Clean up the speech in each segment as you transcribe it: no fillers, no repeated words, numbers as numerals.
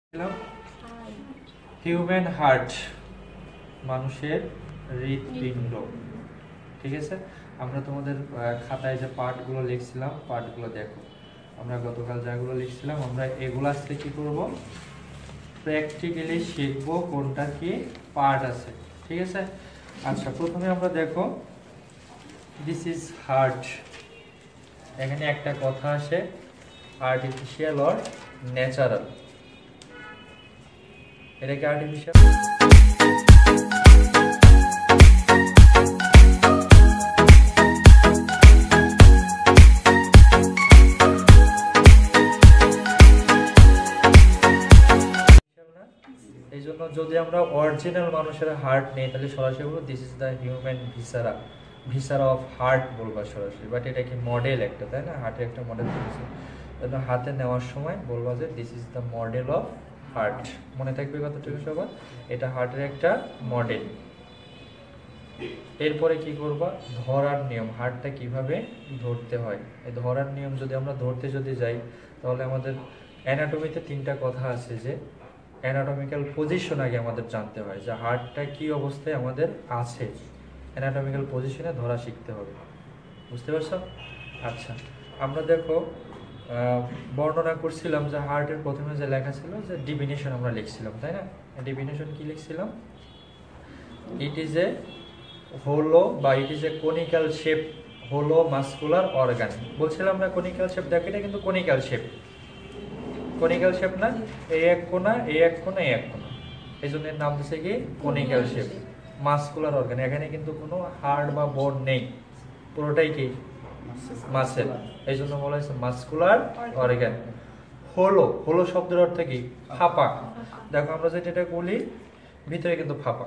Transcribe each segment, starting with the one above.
Human heart, মানুষের হৃৎপিণ্ড। ঠিক আছে, আমরা তোমাদের খাতায় যে পার্টগুলো লিখছিলাম, পার্টগুলো দেখো। আমরা গতকাল যেগুলো লিখছিলাম, আমরা এগুলো আজকে কি করব, প্র্যাকটিক্যালি শিখবো কোনটা কি পার্ট আছে। ঠিক আছে, আচ্ছা প্রথমে আমরা দেখো, দিস ইজ হার্ট। এখানে একটা কথা আসে, আর্টিফিশিয়াল অর ন্যাচারাল। এটা কি আর্টিফিশিয়াল? এই জন্য যদি আমরা অরিজিনাল মানুষের হার্ট নেই, তাহলে সরাসরি বলবো this is the human viscera, viscera of heart বলবা সরাসরি। বাট এটা কি মডেল একটা, তাই না? হার্টের একটা মডেল দিয়েছে, হাতে নেওয়ার সময় বলবা যে this is the model of heart. মনে থাকবে কতটুকু সবার, এটা হার্টের একটা মডেল। এরপরে কি করবা, ধরার নিয়ম, হার্টটা কিভাবে ধরতে হয়। এই ধরার নিয়ম যদি আমরা ধরতে যাই, তাহলে আমাদের অ্যানাটমিতে তিনটা কথা আছে, যে অ্যানাটমিক্যাল পজিশন আগে আমাদের জানতে হয়, যে হার্টটা কি অবস্থায় আমাদের আছে। অ্যানাটমিক্যাল পজিশনে ধরা শিখতে হবে, বুঝতে পারছো? আচ্ছা, আমরা দেখো বর্ণনা করছিলাম যে হার্টের প্রথমে যে লেখা ছিল, যে ডিফিনিশন আমরা লিখছিলাম, তাই না? ডিফিনিশন কি লিখছিলাম? ইট ইজ এ হোলো বা it is a conical shape hollow muscular organ. বলছিলাম না কনিক্যাল শেপ, দেখো এটা কিন্তু কনিক্যাল শেপ, কনিক্যাল শেপ না, এই এক কোণা, এই এক কোণা, এই এক কোণা, এই জন্য এর নাম দিচ্ছে কি কনিক্যাল শেপ মাস্কুলার অর্গান। এখানে কিন্তু কোনো হাড় বা বোন নেই, পুরোটাই কি মাসেল, এই জন্য বলা হয়েছে মাস্কুলার অর্গান। হোলো, হোলো শব্দের অর্থ কি ফাঁপা। দেখো আমরা যেটা বলি, ভিতরে কিন্তু ফাঁপা,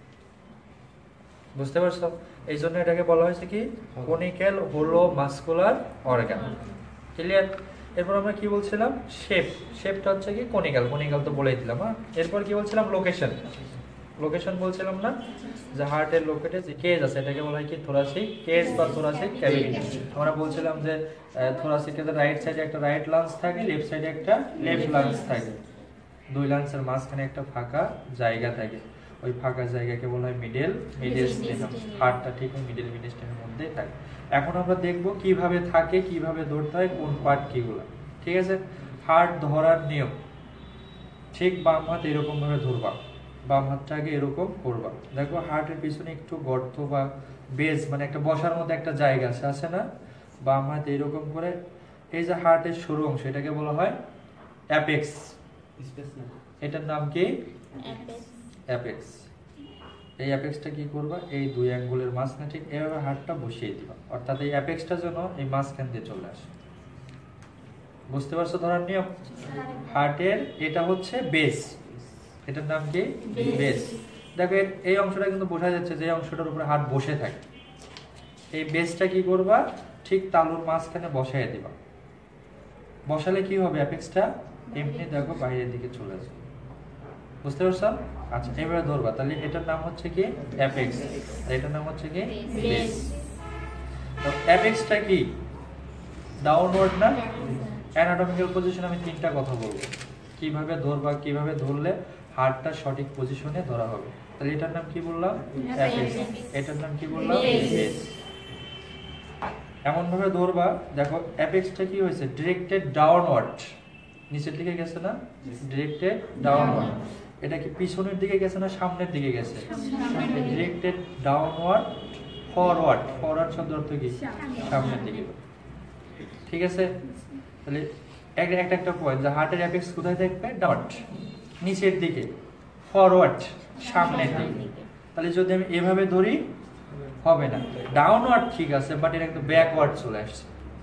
বুঝতে পারছো? এই জন্য এটাকে বলা হয়েছে কি conical hollow muscular organ. Clear? এরপর আমরা কি বলছিলাম, শেপ, শেপটা হচ্ছে কি কনিক্যাল, কনিক্যাল তো বলেই দিলাম। হ্যাঁ, এরপর কি বলছিলাম, লোকেশন, লোকেশন বলছিলাম না, যে হার্টের লোকেটে যে কেজ আছে, এটাকে বলা হয় কি থোরাসিক কেজ বা থোরাসিক ক্যাভিটি। আমরা বলছিলাম যে থোরাসিকের রাইট সাইডে একটা রাইট লাংস থাকে, লেফট সাইডে একটা লেফট লাংস থাকে, দুই লাংসের মাঝখানে একটা ফাঁকা জায়গা থাকে, ওই ফাঁকা জায়গাকে বলা হয় মিডল মিডিয়াস্টেনাম। হার্টটা ঠিক ওই মিডল মিডিয়াস্টেনামের মধ্যেই থাকে। এখন আমরা দেখব কিভাবে থাকে, কিভাবে ধরতে হয়, কোন পার্ট কিগুলো। ঠিক আছে, হার্ট ধরার নিয়ম, ঠিক বাম হাত এরকম ভাবে ধরবা, বাম হাতটাকে এরকম করবা। দেখো হার্টের পিছনে একটু গর্ত বা বেজ, মানে একটা বসার মতো একটা জায়গা আছে, আছে না? বাম হাত এরকম করে, এই যে হার্টের সরু অংশ, এটাকে বলা হয় অ্যাপেক্স। এটার নাম কি অ্যাপেক্স। এই অ্যাপেক্সটা কি করবা, এই দুই অ্যাঙ্গুলের মাঝখানে ঠিক এভাবে হার্টটা বসিয়ে দিবা, অর্থাৎ এই অ্যাপেক্সটা যেন এই মাঝখান দিয়ে চলে আসে। বুঝতে পারছো ধরার নিয়ম? হার্টের এটা হচ্ছে বেস, এটার নাম কি বেস। দেখো এই অংশটা কিন্তু বোঝা যাচ্ছে যে অংশটার উপরে হার্ট বসে থাকে। এই বেসটা কি করবা, ঠিক তালুর মাঝখানে বসাই দিবা। বসালে কি হবে, অ্যাপেক্সটা এমনি দেখো বাইরের দিকে চলে আসবে। বুঝতে পারছো? আচ্ছা, এবারে ধরবা, তাহলে এটার নাম হচ্ছে কি অ্যাপেক্স, আর এটার নাম হচ্ছে কি বেস। তো অ্যাপেক্সটা কি ডাউনওয়ার্ড না? অ্যানাটমিক্যাল পজিশন আমি তিনটা কথা বলবো, কিভাবে ধরবা, কিভাবে ধরলে হার্টটা সঠিক পজিশনে ধরা হবে। তাহলে এটার নাম কি বললাম, অ্যাপেক্স। এটার নাম কি বললাম, বেস। এমন ভাবে ধরবা, দেখো অ্যাপেক্সটা কি হয়েছে, ডিরেক্টেড ডাউনওয়ার্ড, নিচের দিকে গেছে না, ডিরেক্টেড ডাউনওয়ার্ড। এটা কি পিছনের দিকে গেছে না সামনের দিকে গেছে? ডিরেক্টেড ডাউনওয়ার্ড ফরওয়ার্ড, ফরওয়ার্ড শব্দ অর্থ কি সামনের দিকে। ঠিক আছে, তাহলে একটা পয়েন্ট, যে হার্টের অ্যাপেক্স কোথায় থাকবে, ডাউনওয়ার্ড নিচের দিকে, ফরওয়ার্ড সামনের দিকে। তাহলে যদি আমি এভাবে ধরি হবে না, ডাউনওয়ার্ড ঠিক আছে, বাট এটা কিন্তু ব্যাকওয়ার্ড চলে আসছে।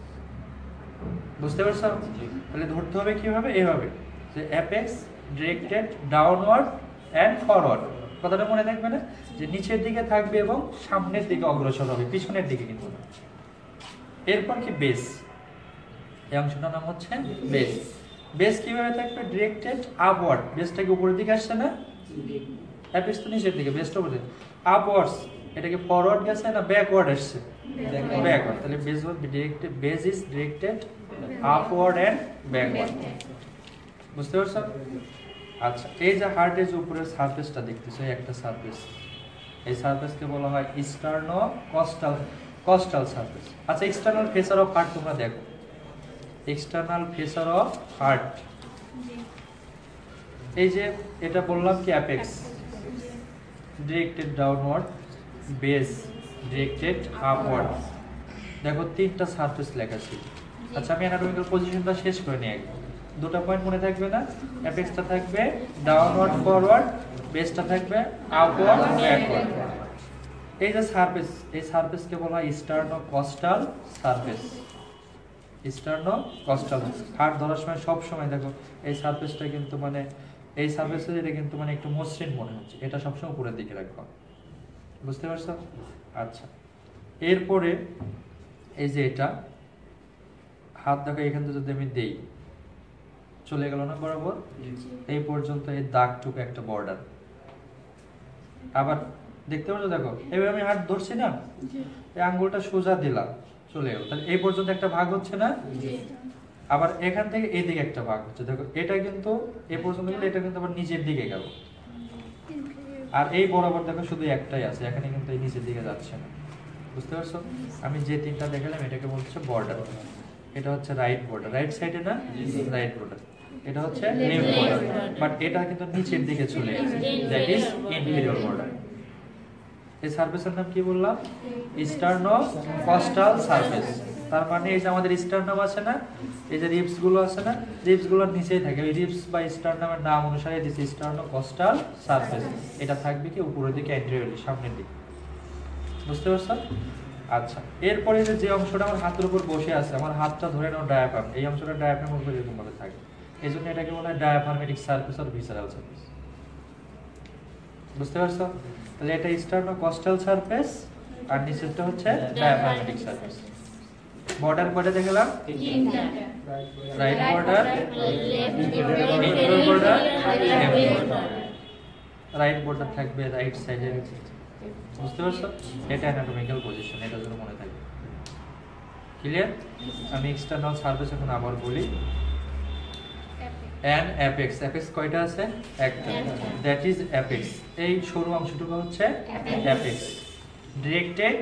বুঝতে পারছো? তাহলে ধরতে হবে কিভাবে, এভাবে, যে apex directed downward and forward. কথাটা মনে থাকবে না, যে নিচের দিকে থাকবে এবং সামনের দিকে অগ্রসর হবে, পিছনের দিকে কিন্তু না। এরপর কি বেস, এই অংশটার নাম হচ্ছে বেস। বেস কিভাবে থাকবে, ডিরেক্টেড আপওয়ার্ড, বেসটাকে উপরের দিকে আসছে না, অ্যাপেক্স তো নিচের দিকে, বেসটা উপরে, আপওয়ার্ডস, এটাকে ফরওয়ার্ড গেছে না ব্যাকওয়ার্ড আসছে, ব্যাকওয়ার্ড। তাহলে base directed, base is directed upward and backward. বুঝতে পারছো? আচ্ছা, এই যে হার্টের যে উপরের সারফেসটা দেখতেছো, এই একটা সারফেস, এই সারফেসকে বলা হয় স্টার্নো কস্টাল সারফেস। আচ্ছা, এক্সটার্নাল ফেসার অফ হার্ট তোমরা দেখো, এক্সটার্নাল ফেসার অফ হার্ট, এই যে এটা বললাম কি apex directed downward, base directed upward. দেখো তিনটা সারফেস লেখা ছিল। আচ্ছা, আমি অ্যানাটমিক্যাল পজিশনটা শেষ করে নিই আগে। দুটো পয়েন্ট মনে থাকবে না, অ্যাপেক্সটা থাকবে ডাউনওয়ার্ড ফরওয়ার্ড, বেসটা থাকবে আপওয়ার্ড ব্যাকওয়ার্ড। এই যে সারফেস, এই সারফেসকে বলা হয় sternocostal surface. Sternocostal heart ধরার সময় সব সময় দেখো এই সারফেসটা কিন্তু মানে এই সারফেসটা এটা কিন্তু মানে একটু মসৃণ মনে হচ্ছে, এটা সবসময় উপরের দিকে রাখবা, বুঝতে পারছো? আচ্ছা, এরপরে এই যে এটা হাত দেখো এখান থেকে যদি আমি দেই, চলে গেল না বরাবর এই পর্যন্ত, এই দাগটুকু একটা বর্ডার। আবার দেখতে পাচ্ছ দেখো, এবার আমি হাত ধরছি না, এই আঙ্গুলটা সোজা দিলাম, চলে গেল, তাহলে এই পর্যন্ত একটা ভাগ হচ্ছে না। আবার এখান থেকে এদিকে একটা ভাগ হচ্ছে, দেখো এটা কিন্তু এই পর্যন্ত গেলে এটা কিন্তু আবার নিচের দিকে গেল। আর এই বরাবর দেখো শুধু একটাই আছে, এখানে কিন্তু এই নিচের দিকে যাচ্ছে না, বুঝতে পারছো? আমি যে তিনটা দেখালাম এটাকে বলছে বর্ডার। এটা হচ্ছে রাইট বর্ডার, রাইট সাইডে না, রাইট বর্ডার। এটা হচ্ছে লেফট বর্ডার, বাট এটা কিন্তু নিচের দিকে চলে গেছে, দ্যাট ইজ ইনফেরিয়র বর্ডার। এই সারফেসের নাম কি বললাম? Sternocostal surface. তার মানে এই যে আমাদের স্টার্নাম আছে না, এই যে রিবস গুলো আছে না, রিবস গুলোর নিচেই থাকে, ওই রিবস বা স্টার্নামের নাম অনুসারে দিস স্টার্নো কস্টাল সারফেস। এটা থাকবে কি উপরের দিকে, অ্যান্টেরিয়রলি সামনের দিকে, বুঝতে পারছো? আচ্ছা, এরপরে যে অংশটা আমার হাতের উপর বসে আছে, আমার হাতটা ধরে নাও ডায়াফ্রাম, এই অংশটা ডায়াফ্রামের উপর এরকম ভাবে থাকে, এই জন্য এটাকে বলা হয় ডায়াফ্রামেটিক সারফেস আর ভিসারাল সারফেস, বুঝতে পারছো? তাহলে এটা স্টার্নো কস্টাল সারফেস আর নিচেরটা হচ্ছে ডায়াফ্রামেটিক সারফেস। বর্ডার কয়টা দেখলাম? Right border, inferior border, left border. Right border থাকবে রাইট সাইডে, বুঝতে পারছো? এটা অ্যানাটমিক্যাল পজিশন, এটা যেন মনে থাকবে। ক্লিয়ার? আমি এক্সটার্নাল সারফেস এখন আবার বলি। অ্যান অ্যাপেক্স, অ্যাপেক্স কয়টা আছে? একটা, দ্যাট ইজ অ্যাপেক্স। এই সরু অংশটুকু হচ্ছে apex. Directed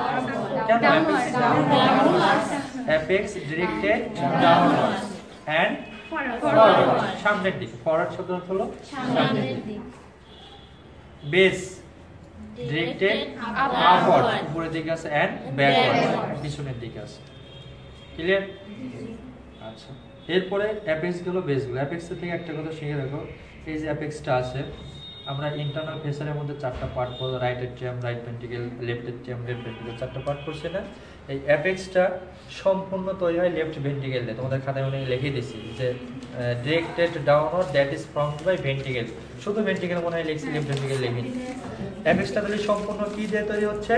apex directed downwards and forward, সামনের দিকে। ফরওয়ার্ড শব্দ হলো সামনের দিকে। বেস ডিরেক্টেড আপওয়ার্ড, উপরের দিকে আছে, এন্ড ব্যাকওয়ার্ড, পিছনের দিকে আছে। ক্লিয়ার? আচ্ছা, এরপরে অ্যাপেক্স গুলো, বেস গুলো। অ্যাপেক্স থেকে একটা কথা শিখে রাখো, এই যে অ্যাপেক্সটা আছে, আমরা ইন্টারনাল ফেসারের মধ্যে চারটা পার্ট পড়ব, right atrium, right ventricle, left atrium, left ventricle, চারটা পার্ট পড়ছে না? এই অ্যাপেক্সটা সম্পূর্ণ তৈরি হয় লেফট ভেন্ট্রিকেল দিয়ে। তোমাদের খাতায় মনে লিখে দিছি যে directed downward, that is formed by ventricle. শুধু ভেন্ট্রিকেল মনে হয় লিখছি, লেফট ভেন্ট্রিকেল লিখিনি। অ্যাপেক্সটা তাহলে সম্পূর্ণ কি দিয়ে তৈরি হচ্ছে?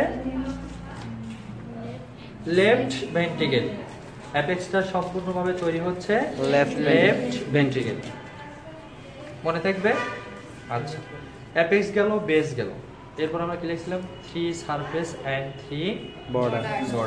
Left ventricle. অ্যাপেক্সটা সম্পূর্ণভাবে তৈরি হচ্ছে লেফট ভেন্ট্রিকেল, মনে থাকবে? আচ্ছা, অ্যাপেক্স গেল, বেস গেল, এরপর আমরা কি লিখছিলাম? 3 সারফেস এন্ড 3 বর্ডার।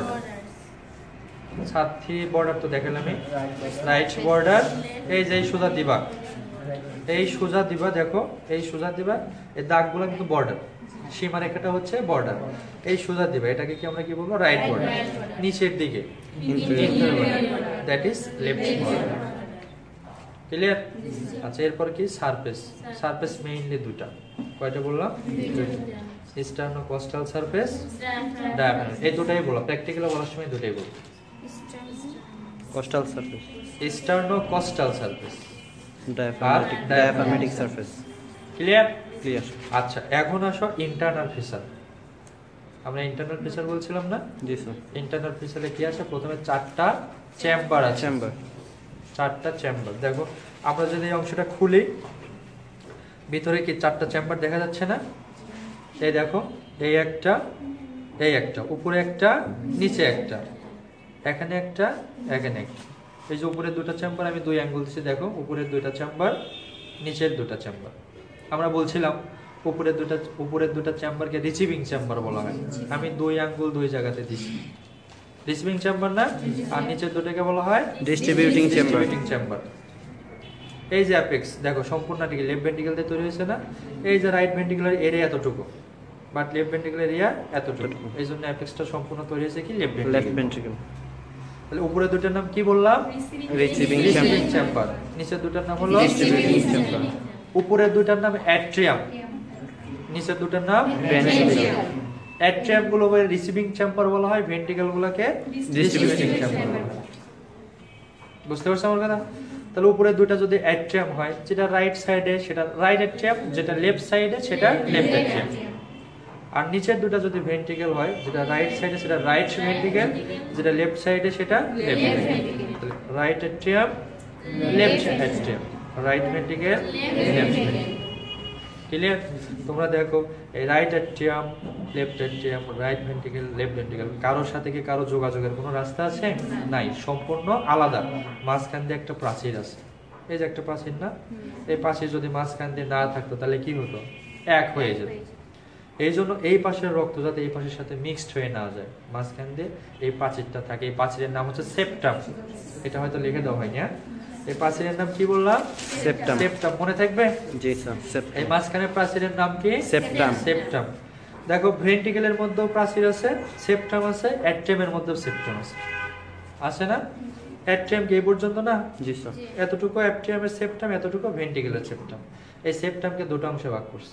আচ্ছা, 3 বর্ডার তো দেখালাম আমি। রাইট বর্ডার, এই যে সোজা দিবা, এই সোজা দিবা, দেখো এই সোজা দিবা, এই দাগগুলো কিন্তু বর্ডার, সীমারেখাটা হচ্ছে বর্ডার। এই সোজা দিবা, এটাকে কি আমরা কি বলবো? Right border. নিচের দিকে that is left border. Clear? আচ্ছা, এরপর কি? সারফেস। সারফেস মেইনলি দুটা, কয়টা বললাম? Sternocostal surface, diaphragm. এই দুটাই বলো, প্র্যাকটিক্যালি বলার সময় দুটাই বলো। Costal surface, sternocostal surface, diaphragmatic surface. Clear? Clear. আচ্ছা, এখন আসো ইন্টারনাল ফিচার। আমরা ইন্টারনাল ফিচার বলছিলাম না? জি স্যার। ইন্টারনাল ফিচারে কি আছে? প্রথমে চারটা চেম্বার আছে, চেম্বার, চারটা চেম্বার। দেখো আমরা যদি এই অংশটা খুলি, ভিতরে কি চারটা চেম্বার দেখা যাচ্ছে না? এই দেখো, এই একটা, এই একটা, উপরে একটা, নিচে একটা, এখানে একটা, এখানে একটা। এই যে উপরের দুটো চেম্বার, আমি 2 আঙ্গুল দিচ্ছি, দেখো উপরের 2টা চেম্বার, নিচের 2টা চেম্বার। আমরা বলছিলাম উপরের দুটো চেম্বারকে রিসিভিং চেম্বার বলা হয়। আমি 2 আঙ্গুল 2 জায়গাতে দিচ্ছি, রিসিভিং চেম্বার না? আর নিচের দুটোকে বলা হয় ডিস্ট্রিবিউটিং চেম্বার। চেম্বার। এই যে অ্যাপেক্স দেখো সম্পূর্ণটা কি লেফট ভেন্ট্রিকেল দিয়ে তৈরি হয়েছে না? এই যে রাইট ভেন্ট্রিকুলার এরিয়া এতটুকু, বাট লেফট ভেন্ট্রিকুলার এরিয়া এতটুকু, এই জন্য অ্যাপেক্সটা সম্পূর্ণ তৈরি হয়েছে কি লেফট ভেন্ট্রিকেল। তাহলে উপরে দুটার নাম কি বললাম? Receiving chamber. নিচের দুটার নাম হলো ডিস্ট্রিবিউটিং চেম্বার। উপরের দুটার নাম অ্যাট্রিয়াম, নিচের দুটার নাম ভেন্ট্রিকেল। অ্যাট্রিয়াম গুলো রিসিভিং চেম্বার বলা হয়, ভেন্ট্রিকেল গুলোকে ডিস্ট্রিবিউটিং চেম্বার বলা হয়। বুঝতে পারছো আমার কথা? তাহলে উপরে দুটো যদি অ্যাট্রিয়াম হয়, যেটা রাইট সাইডে সেটা রাইট অ্যাট্রিয়াম, যেটা লেফট সাইডে সেটা লেফট অ্যাট্রিয়াম। আর নিচের দুটো যদি ভেন্ট্রিকেল হয়, যেটা রাইট সাইডে সেটা রাইট ভেন্ট্রিকেল, যেটা লেফট সাইডে সেটা left ventricle. Right atrium, left atrium, right ventricle, left ventricle. Clear? তোমরা দেখো এই right atrium, left atrium, right ventricle, left ventricle, কারোর সাথে কি কারো যোগাযোগের কোনো রাস্তা আছে? নাই, সম্পূর্ণ আলাদা। মাঝখান দিয়ে একটা প্রাচীর আছে, এই যে একটা প্রাচীর না, এই প্রাচীর যদি মাঝখান দিয়ে না থাকতো তাহলে কি হতো? এক হয়ে যেত। এই জন্য এই পাশের রক্ত যাতে এই পাশের সাথে মিক্সড হয়ে না যায়, মাঝখান দিয়ে এই প্রাচীরটা থাকে। এই প্রাচীরের নাম হচ্ছে সেপ্টাম। এটা হয়তো লিখে দেওয়া হয়নি। এই প্রাচীরের নাম কি বললাম? সেপ্টাম। সেপ্টাম মনে থাকবে? জি স্যার। এই মাঝখানের প্রাচীরের নাম কি? সেপ্টাম। সেপ্টাম। দেখো ভেন্ট্রিকেলের মধ্যেও প্রাচীর আছে, সেপ্টাম আছে, অ্যাট্রিয়ামের মধ্যেও সেপ্টাম আছে, আছে না? অ্যাট্রিয়াম কি এই পর্যন্ত না? জি স্যার। এতটুকু অ্যাট্রিয়ামের সেপ্টাম, এতটুকু ভেন্ট্রিকেলের সেপ্টাম। এই সেপ্টামকে দুটো অংশে ভাগ করছে,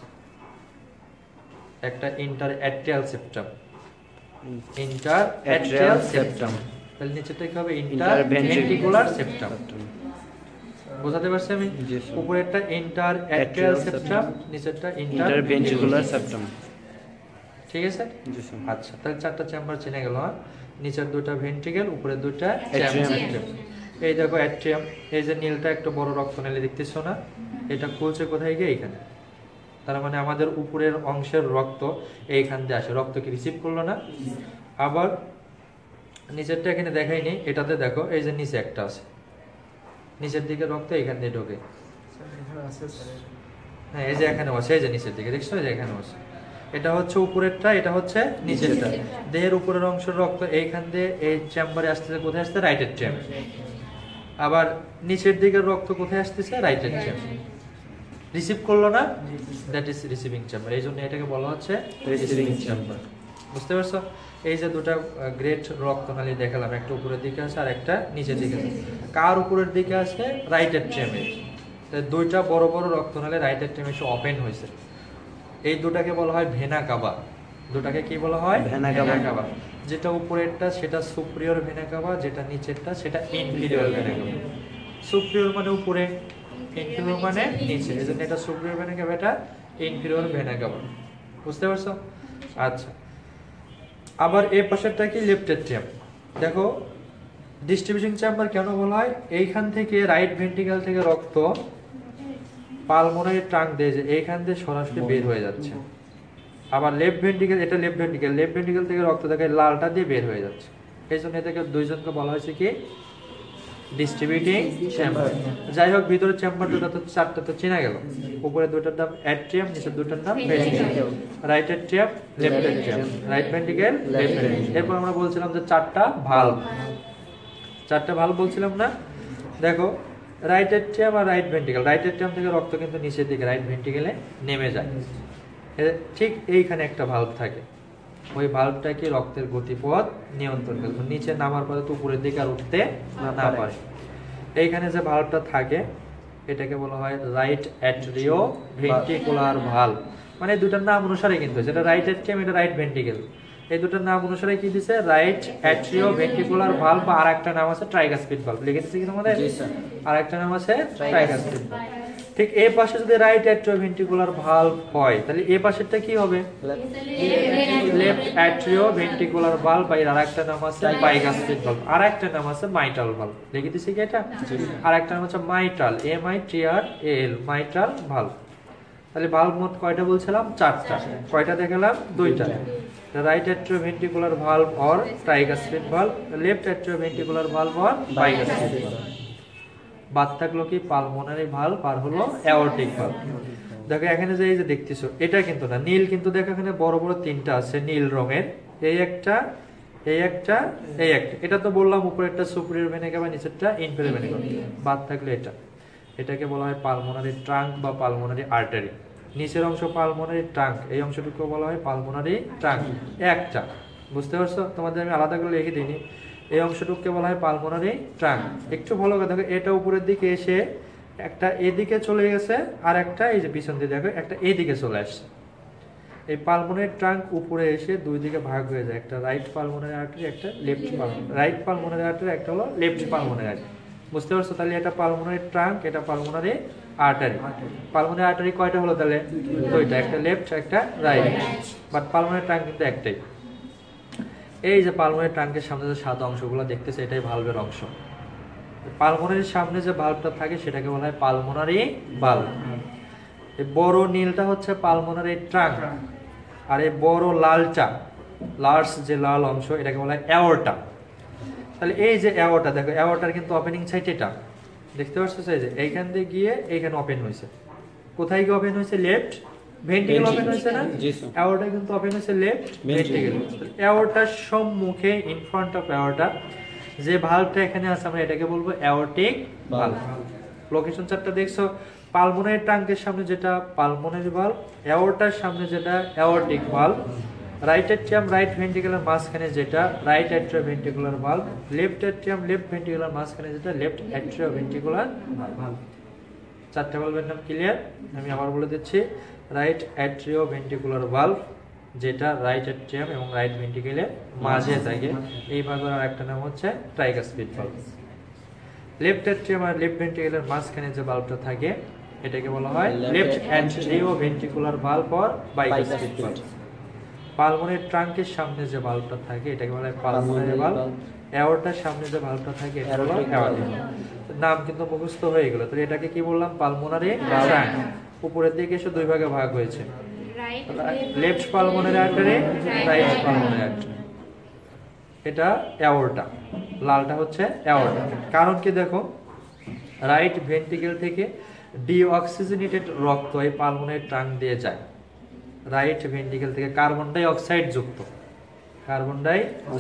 একটা interatrial septum, interatrial septum. তাহলে নিচেটা কি হবে? Interventricular septum. বুঝাতে পারছি আমি? উপরেরটা ইন্টার অ্যাট্রিয়াল সেপ্টাম, নিচেরটা ইন্টার ভেন্ট্রিকুলার সেপ্টাম। ঠিক আছে? জি স্যার। আচ্ছা, তাহলে চারটা চেম্বার চিনে গেল। নিচের দুটো ভেন্ট্রিকেল, উপরের দুটো অ্যাট্রিয়াম। এই দেখো অ্যাট্রিয়াম, এই যে নীলটা একটা বড় রক্তনালী দেখতেছো না? এটা খুলছে কোথায় গিয়ে? এইখানে। তার মানে আমাদের উপরের অংশের রক্ত এইখান দিয়ে আসে, রক্ত কি রিসিভ করলো না? আবার নিচেরটা এখানে দেখাইনি, এটাতে দেখো এই যে নিচে একটা আছে, নিচের দিকে রক্ত এখান দিয়ে ঢোকে। হ্যাঁ, এই যে এখানে আছে, এই যে নিচের দিকে দেখছো, এই যে এখানে আছে। এটা হচ্ছে উপরেরটা, এটা হচ্ছে নিচেরটা। দেহের উপরের অংশের রক্ত এইখান দিয়ে এই চেম্বারে আসতেছে, কোথায় আসছে? Right atrium. আবার নিচের দিকের রক্ত কোথায় আসতেছে? Right atrium. রিসিভ করলো না? That is receiving chamber. এই জন্য এটাকে বলা হচ্ছে রিসিভিং চেম্বার। বুঝতে পারছো? এই যে দুটা গ্রেট রক্তনালী দেখালাম, একটা উপরের দিকে আছে আর একটা নিচের দিকে আছে। কার উপরের দিকে আছে? রাইট অ্যাট্রিয়ামে। দুইটা বড় বড় রক্তনালী রাইট অ্যাট্রিয়ামে এসে ওপেন হয়েছে। এই দুটাকে বলা হয় ভেনা কাবা। দুটাকে কি বলা হয়? Vena cava. যেটা উপরেরটা সেটা সুপ্রিয়র ভেনা কাবা, যেটা নিচেরটা সেটা ইনফিরিয়র ভেনা কাবা। সুপ্রিয়র মানে উপরে, ইনফিরিয়র মানে নিচে, এজন্য এটা সুপ্রিয়র ভেনা কাবা, এটা ইনফিরিয়র ভেনা কাবা। বুঝতে পারছো? আচ্ছা, আবার এই পাশেরটা কি? Left atrium. দেখো ডিস্ট্রিবিউশন চেম্বার কেন বলা হয়? এইখান থেকে রাইট ভেন্ট্রিকেল থেকে রক্ত পালমোনারি ট্রাঙ্ক দিয়ে এইখান দিয়ে সরাসরি বের হয়ে যাচ্ছে। আবার লেফট ভেন্ট্রিকেল, এটা লেফট ভেন্ট্রিকেল, লেফট ভেন্ট্রিকেল থেকে রক্ত দেখে লালটা দিয়ে বের হয়ে যাচ্ছে। এই জন্য এটাকে দুইজনকে বলা হয়েছে কি? Distributing chamber. যাই হোক, ভিতরের চেম্বার দুটো তো চারটা তো চেনা গেল। উপরে দুটার নাম অ্যাট্রিয়াম, নিচের দুটার নাম ventricle. Right atrium, left atrium, right ventricle, left ventricle. এরপর আমরা বলছিলাম যে চারটা ভালভ, চারটা ভালভ বলছিলাম না? দেখো রাইট অ্যাট্রিয়াম আর রাইট ভেন্ট্রিকেল, রাইট অ্যাট্রিয়াম থেকে রক্ত কিন্তু নিচের দিকে রাইট ভেন্ট্রিকেলে নেমে যায়। ঠিক এইখানে একটা ভালভ থাকে, ওই ভালভটা কি রক্তের গতিপথ নিয়ন্ত্রণ করে, নিচে নামার পরে তো উপরের দিকে আর উঠতে না পারে। এইখানে যে ভালভটা থাকে এটাকে বলা হয় রাইট অ্যাট্রিও ভেন্ট্রিকুলার ভালভ। মানে দুটার নাম অনুসারে কিন্তু, যেটা রাইট অ্যাট্রিয়াম, এটা রাইট ভেন্ট্রিকেল, এই দুটার নাম অনুসারে কি দিছে? রাইট অ্যাট্রিও ভেন্ট্রিকুলার ভালভ, বা আর একটা নাম আছে ট্রাইকাসপিড ভালভ। লিখে দিচ্ছি কি তোমাদের? আর একটা নাম আছে ট্রাইকাসপিড ভালভ। ঠিক এই পাশে যদি রাইট অ্যাট্রিও ভেন্ট্রিকুলার ভালভ হয়, তাহলে এই পাশেরটা কি হবে? লেফট অ্যাট্রিও ভেন্ট্রিকুলার ভালভ, বা এর আরেকটা নাম আছে বাইকাসপিড ভালভ, আর একটা নাম আছে মাইট্রাল ভালভ। লিখে দিচ্ছি কি এটা? আর একটা নাম হচ্ছে মাইট্রাল, MITRAL, মাইট্রাল ভালভ। তাহলে ভালভ মোট কয়টা বলছিলাম? চারটা। কয়টা দেখালাম? দুইটা। Right atrioventricular valve or tricuspid valve, left atrioventricular valve or bicuspid valve. বাদ থাকলো কি? পালমোনারি ভালভ আর হলো অ্যাওর্টিক ভালভ। দেখো এখানে যে এই যে দেখতেছো, এটা কিন্তু না, নীল কিন্তু দেখো এখানে বড় বড় তিনটা আছে নীল রঙের, এই একটা, এই একটা, এই একটা। এটা তো বললাম উপরেরটা সুপিরিয়র ভেনা কাবা, নিচেরটা ইনফেরিয়র ভেনা কাবা। বাদ থাকলো এটা। এটাকে বলা হয় পালমোনারি ট্রাঙ্ক বা পালমোনারি আর্টারি। নিচের অংশ পালমোনারি ট্রাঙ্ক, এই অংশটুকু বলা হয় পালমোনারি ট্রাঙ্ক। একটা বুঝতে পারছো? তোমাদের আমি আলাদা করে লিখে দিইনি। এই অংশটুকুকে বলা হয় পালমোনারি ট্রাঙ্ক। একটু ভালো করে দেখো, এটা উপরের দিকে এসে একটা এদিকে চলে গেছে, আর একটা এই যে পিছন দিয়ে দেখো একটা এদিকে চলে আসছে। এই পালমোনারি ট্রাঙ্ক উপরে এসে দুই দিকে ভাগ হয়ে যায়, একটা রাইট পালমোনারি আর্টারি, একটা লেফট রাইট পালমোনারি আর্টারি, একটা হলো লেফট পালমোনারি আর্টারি। বুঝতে পারছো? তাহলে এটা পালমোনারি ট্রাঙ্ক, এটা পালমোনারি আর্টারি। পালমোনারি আর্টারি কয়টা হলো তাহলে? দুইটা, একটা লেফট একটা রাইট, বাট পালমোনারি ট্রাঙ্ক কিন্তু একটাই। এই যে পালমোনারি ট্রাঙ্কের সামনে যে সাদা অংশগুলো দেখতেছে, এটাই ভালভের অংশ। পালমোনারির সামনে যে ভালভটা থাকে সেটাকে বলা হয় পালমোনারি ভালভ। এই বড় নীলটা হচ্ছে পালমোনারি ট্রাঙ্ক, আর এই বড় লালটা, লার্জ যে লাল অংশ, এটাকে বলা হয় অ্যাওর্টা। তাহলে এই যে অ্যাওর্টা, দেখো অ্যাওর্টার কিন্তু ওপেনিং সাইড এটা, দেখতে পাচ্ছ? এই যে এইখান দিয়ে গিয়ে এইখানে ওপেন হয়েছে। কোথায় গিয়ে ওপেন হয়েছে? লেফট ভেন্ট্রিকল ওপেন হয়েছে না? অ্যাওর্টা কিন্তু ওপেন হয়েছে লেফট ভেন্ট্রিকল। অ্যাওর্টার সম্মুখে, ইন ফ্রন্ট অফ অ্যাওর্টা যে ভালভটা এখানে আছে, আমরা এটাকে বলবো অ্যাওর্টিক ভালভ। লোকেশন চার্টটা দেখছো? পালমোনারি ট্রাঙ্কের সামনে যেটা পালমোনারি ভালভ, অ্যাওর্টার সামনে যেটা aortic valve, right atrium right ventricular মাঝখানে যেটা right atrioventricular valve, left atrium left ventricular মাঝখানে যেটা লেফট অ্যাট্রিওভেন্ট্রিকুলার ভালভ। চারটা ভালভের নাম ক্লিয়ার? আমি আবার বলে দিচ্ছি। রাইট অ্যাট্রিওভেন্ট্রিকুলার ভালভ, যেটা রাইট অ্যাট্রিয়াম এবং রাইট ভেন্ট্রিকুলের মাঝে থাকে, এই ভালভের আরেকটা নাম হচ্ছে ট্রাইকাসপিড ভালভ। লেফট অ্যাট্রিয়াম আর লেফট ভেন্ট্রিকুলার মাঝখানে যে ভালভটা থাকে, এটাকে বলা হয় left atrioventricular valve or bicuspid valve. Pulmonary ট্রাঙ্কের সামনে যে ভালভটা থাকে, এটাকে বলা হয় পালমোনারি ভালভ। অ্যাওর্টার সামনে যে ভালভটা থাকে, এটা হলো অ্যাওর্টিক। নাম কিন্তু মুখস্থ হয়ে গেল। তাহলে এটাকে কি বললাম? Pulmonary trunk. উপরের দিকে এসে দুই ভাগে ভাগ হয়েছে, left pulmonary artery, right pulmonary artery. এটা অ্যাওর্টা, লালটা হচ্ছে অ্যাওর্টা। কারণ কি দেখো, রাইট ভেন্ট্রিকল থেকে ডিঅক্সিজেনেটেড রক্ত এই পালমোনারি ট্রাঙ্ক দিয়ে যায়। রাইট ভেন্ট্রিকল থেকে কার্বন ডাই অক্সাইড যুক্ত, কার্বন ডাই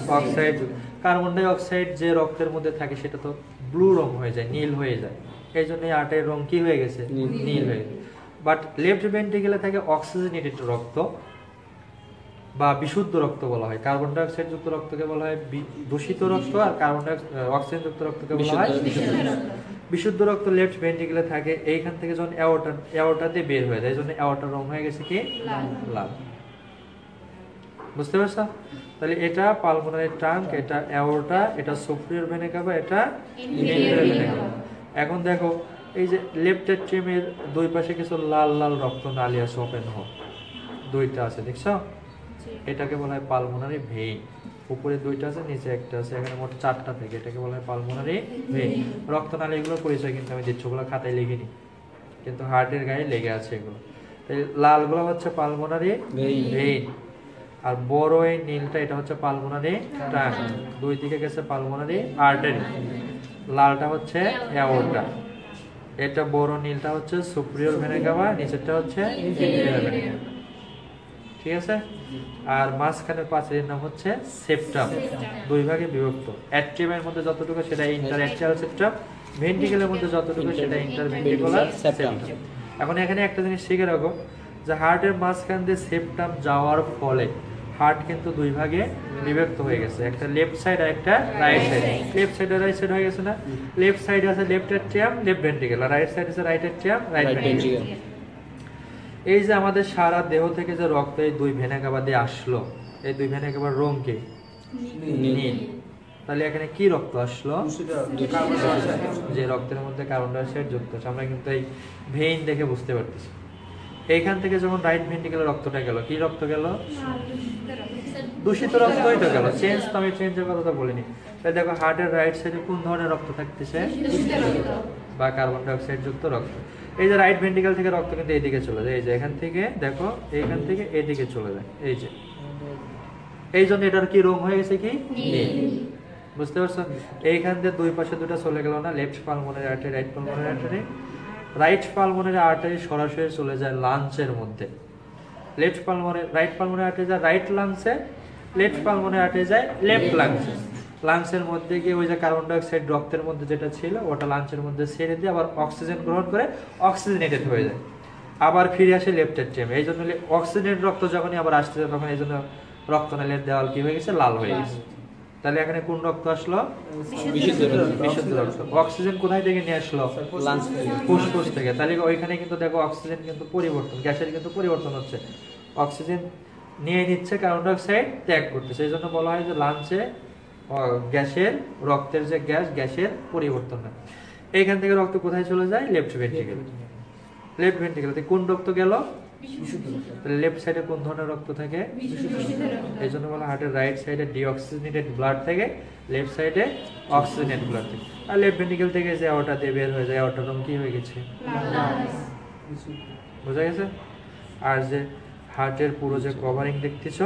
অক্সাইড যে রক্তের মধ্যে থাকে সেটা তো ব্লু রং হয়ে যায়, নীল হয়ে যায়। এই জন্য আর্টারির রং কি হয়ে গেছে? নীল হয়ে গেছে। বাট লেফট ভেন্ট্রিকলে থাকে অক্সিজেনেটেড রক্ত বা বিশুদ্ধ রক্ত বলা হয়। কার্বন ডাই অক্সাইড যুক্ত রক্তকে বলা হয় দূষিত রক্ত, আর কার্বন ডাই অক্সিজেন যুক্ত রক্তকে বলা হয় বিশুদ্ধ রক্ত। লেফট ভেন্ট্রিকলে থাকে, এইখান থেকে যখন অ্যাওর্টাতে বের হয়ে যায়, এই জন্য অ্যাওর্টার রং হয়ে গেছে কি? লাল। বুঝতে পারছো? তাহলে এটা পালমোনারি ট্রাঙ্ক, এটা অ্যাওর্টা, এটা সুপিরিয়র ভেনা কাভা, এটা ইনফেরিয়র ভেনা কাভা। এখন দেখো, এই যে লেফট অ্যাট্রিয়ামের দুই পাশে কিছু লাল লাল রক্ত নালী আছে, ওপেন দুইটা আছে, দেখছো? এটাকে বলা হয় পালমোনারি ভেইন। উপরে দুইটা আছে, নিচে একটা আছে, এখানে মোট চারটা থেকে, এটাকে বলা হয় পালমোনারি ভেইন। রক্তনালী এগুলোর পরিচয় কিন্তু আমি দিচ্ছি, ওগুলো খাতায় লিখিনি, কিন্তু হার্টের গায়ে লেগে আছে এগুলো। এই লালগুলো হচ্ছে পালমোনারি ভেইন, আর বড় এই নীলটা এটা হচ্ছে পালমোনারি ট্রাঙ্ক। দুই দিকে গেছে পালমোনারি আর্টারি। লালটা হচ্ছে অ্যাওর্টা, এটা বড় নীলটা হচ্ছে সুপিরিয়র ভেনা কাভা, নিচেরটা হচ্ছে ইনফেরিয়র ভেনা কাভা। ঠিক আছে? আর মাঝখানের পাঁচের নাম হচ্ছে সেপ্টাম। দুই ভাগে বিভক্ত। অ্যাট্রিয়ামের মধ্যে যতটুকু সেটা ইন্টার অ্যাট্রিয়াল সেপ্টাম, ভেন্ট্রিকলের মধ্যে যতটুকু সেটা ইন্টার ভেন্ট্রিকুলার সেপ্টাম। এখন এখানে একটা জিনিস শিখে রাখো, যে হার্টের মাঝখান দিয়ে সেপ্টাম যাওয়ার ফলে হার্ট কিন্তু দুই ভাগে বিভক্ত হয়ে গেছে, একটা লেফট সাইড আর একটা রাইট সাইড। লেফট সাইড আর রাইট সাইড হয়ে গেছে না? লেফট সাইডে আছে লেফট অ্যাট্রিয়াম লেফট ভেন্ট্রিকল, আর রাইট সাইড আছে রাইট অ্যাট্রিয়াম রাইট ভেন্ট্রিকল। এই যে আমাদের সারা দেহ থেকে যে রক্ত এই দুই ভেনা কাভা দিয়ে আসলো, এই দুই ভেনা কাভার রং কি? নীল। তাহলে এখানে কি রক্ত আসলো? যে রক্তের মধ্যে কার্বন ডাই অক্সাইড যুক্ত আছে। আমরা কিন্তু এই ভেইন দেখে বুঝতে পারতেছি। এইখান থেকে যখন রাইট ভেন্ট্রিকলে রক্তটা গেল, কি রক্ত গেল? দূষিত রক্তই তো গেল। চেঞ্জ তো আমি চেঞ্জের কথা বলিনি। তাই দেখো, হার্টের রাইট সাইডে কোন ধরনের রক্ত থাকতেছে? বা কার্বন ডাই অক্সাইড যুক্ত রক্ত। এই যে রাইট ভেন্ট্রিকল থেকে রক্ত কিন্তু এইদিকে চলে যায়, এই যে এখান থেকে দেখো, এইখান থেকে এইদিকে চলে যায়, এই যে। এই জন্য এটার কি রং হয়ে গেছে? কি নীল। বুঝতে পারছো? এইখান দিয়ে দুই পাশে দুটা চলে গেল না, left pulmonary artery right pulmonary artery. Right pulmonary artery সরাসরি চলে যায় লাঞ্চের মধ্যে। রাইট পালমোনারি আর্টারি যায় রাইট লাংসে, লেফট পালমোনারি আর্টারি যায় লেফট লাংসে। লাংসের মধ্যে গিয়ে ওই যে কার্বন ডাই অক্সাইড রক্তের মধ্যে যেটা ছিল ওটা লাংসের মধ্যে ছেড়ে দিয়ে আবার অক্সিজেন গ্রহণ করে অক্সিজেনেটেড হয়ে যায়, আবার ফিরে আসে লেফট এট্রিয়ামে। এই জন্য অক্সিজেনেটেড রক্ত যখনই আবার আসছে তখন এই জন্য রক্তনালীর দেওয়াল কি হয়ে গেছে, লাল হয়ে গেছে। তাহলে এখানে কোন রক্ত আসলো, বিশুদ্ধ রক্ত। অক্সিজেন কোথায় থেকে নিয়ে আসলো, ফুসফুস থেকে। তাহলে ওইখানে কিন্তু দেখো অক্সিজেন কিন্তু পরিবর্তন, গ্যাসের কিন্তু পরিবর্তন হচ্ছে, অক্সিজেন নিয়ে নিচ্ছে, কার্বন ডাই অক্সাইড ত্যাগ করতেছে। এই জন্য বলা হয় যে লাঞ্চে গ্যাসের, রক্তের যে গ্যাসের পরিবর্তন হয়। এইখান থেকে রক্ত কোথায় চলে যায়, লেফট ভেন্ট্রিকেল। লেফট ভেন্ট্রিকেল কোন রক্ত গেল, লেফট সাইডে কোন ধরনের রক্ত থাকে, এই জন্য বলা হার্টের রাইট সাইডে ডিঅক্সিজেনেটেড ব্লাড থেকে, লেফট সাইডে অক্সিজেনেটেড ব্লাড থেকে। আর লেফট ভেন্ট্রিকেল থেকে যে আওটা দিয়ে বের হয়ে যায়, আওটার রং কি হয়ে গেছে, বোঝা গেছে। আর যে হার্টের পুরো যে কভারিং দেখতেছ,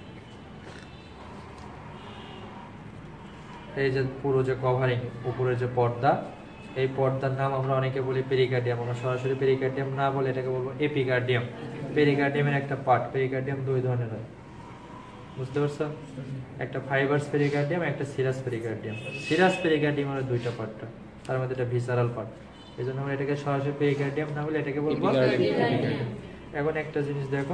এই যে পুরো যে কভারিং, উপরে যে পর্দা, এই পর্দার নাম আমরা অনেকে বলি পেরিকার্ডিয়াম। আমরা সরাসরি পেরিকার্ডিয়াম না বলে এটাকে বলবো এপিকার্ডিয়াম। পেরিকার্ডিয়ামের একটা পার্ট, পেরিকার্ডিয়াম দুই ধরনের হয়, বুঝতে পারছো, একটা ফাইবারস পেরিকার্ডিয়াম, একটা সিরাস পেরিকার্ডিয়াম। সিরাস পেরিকার্ডিয়ামের দুইটা পার্টটা, তার মধ্যে এটা ভিসারাল পার্ট। এই জন্য আমরা এটাকে সরাসরি পেরিকার্ডিয়াম না বলে এটাকে বলবো এপিকার্ডিয়াম। এখন একটা জিনিস দেখো,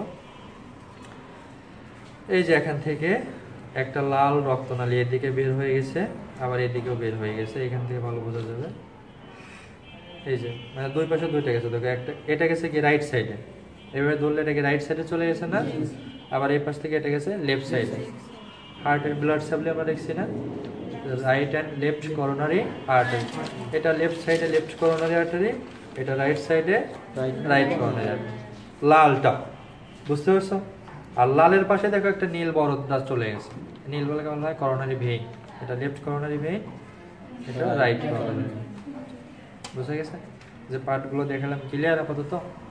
এই যে এখান থেকে একটা লাল রক্তনালী এদিকে বের হয়ে গেছে, আবার এদিকেও বের হয়ে গেছে, এখান থেকে ভালো বোঝা যাবে। এই যে মানে দুই পাশে দুইটা গেছে, দেখো একটা এটা গেছে কি রাইট সাইডে, এভাবে ধরলে এটাকে রাইট সাইডে চলে গেছে না, আবার এই পাশ থেকে এটা গেছে লেফট সাইডে। হার্টের ব্লাড সাপ্লাই আমরা দেখছি না, right and left coronary artery. এটা লেফট সাইডে লেফট করোনারি আর্টারি, এটা রাইট সাইডে রাইট করোনারি আর্টারি। লালটা বুঝতে পারছো। আর লালের পাশে দেখো একটা নীল বরদা চলে গেছে, নীল বলে বলা হয় করোনারি ভেইন। এটা লেফট করোনারি ভেইন, এটা রাইট করোনারি ভেইন। বুঝা গেছে যে পার্টগুলো দেখালাম, ক্লিয়ার আপাতত।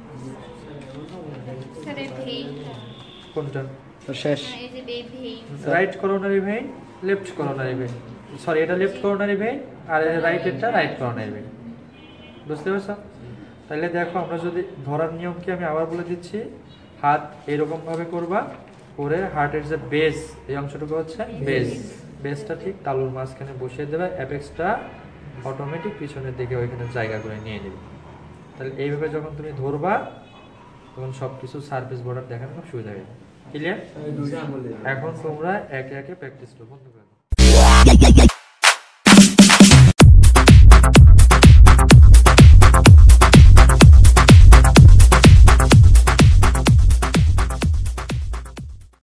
কোনটা শেষ, right coronary vein, left coronary vein, sorry এটা লেফট করোনারি ভেইন, আর রাইট এটা রাইট করোনারি ভেইন। বুঝতে পারছো। তাহলে দেখো আমরা যদি ধরার নিয়ম কি আমি আবার বলে দিচ্ছি, হাত এরকম ভাবে করবা, করে হার্টের যে বেস, এই অংশটুকু হচ্ছে বেস, বেসটা ঠিক তালুর মাঝখানে বসিয়ে দেবে, অ্যাপেক্সটা অটোমেটিক পিছনের দিকে ওইখানে জায়গা করে নিয়ে নেবে। তাহলে এইভাবে যখন তুমি ধরবা তখন সবকিছু সারফেস বর্ডার দেখানো খুব সুবিধা হবে। ক্লিয়ার। এখন তোমরা একে একে প্র্যাকটিস করো, বন্ধ করে দাও।